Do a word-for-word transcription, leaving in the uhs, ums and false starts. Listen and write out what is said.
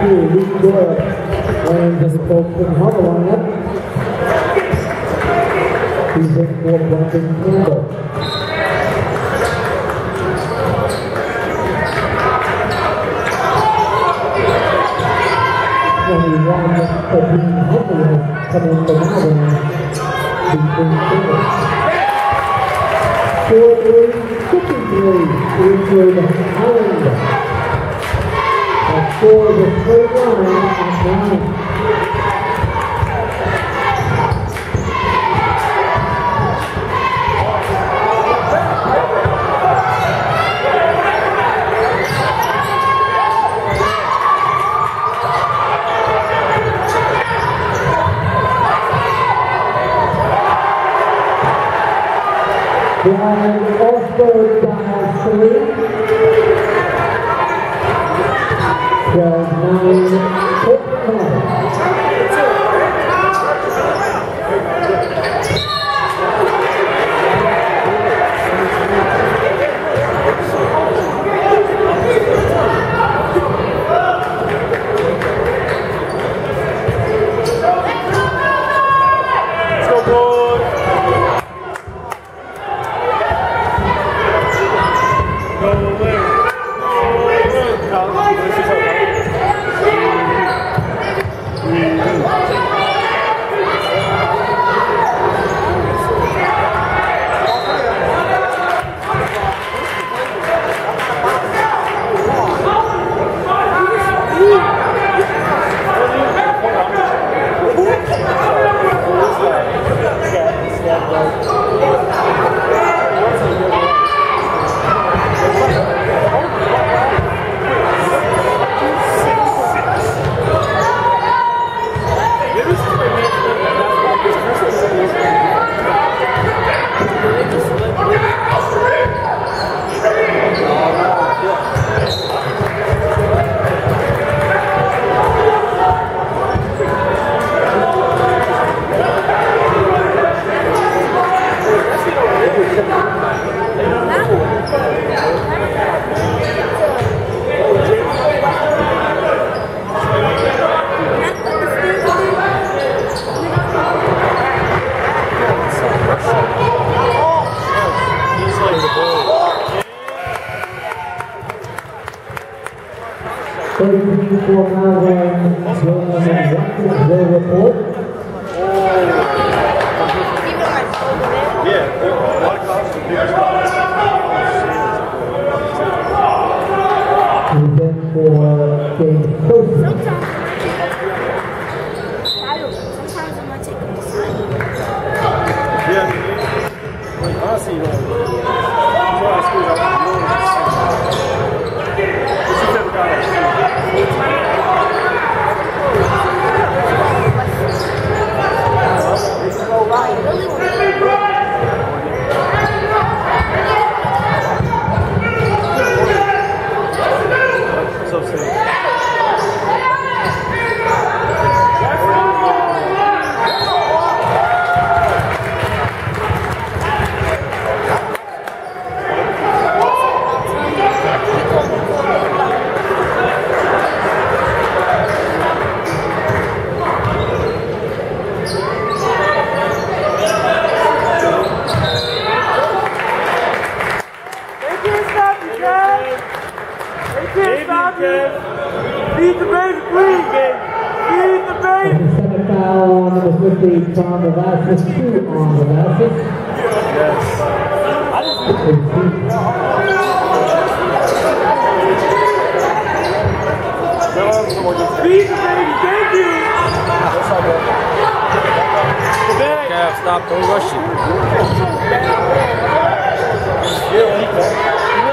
two, Luke Doyle, playing as the Colton Harbor lineup. He's in for Brendan Campbell. twenty-one, Dean Huntley coming from Alabama. four three, fifty-three, Richard Holland. That score is a straight line at nine. Brian Osberg dials three. twelve nine, Colton. thirteen for Malvern, Jonas and Watkins, their report. And then for James Coates. Sometimes I might take them to sign. Yeah, like honestly, you know, so sick. Feed the baby, please, baby. Feed the baby. And the second foul on number fifty, Tom Lavassis, two on Lavassis. Yes. Feed the baby, thank you. Gav, stop, don't rush it. Yeah,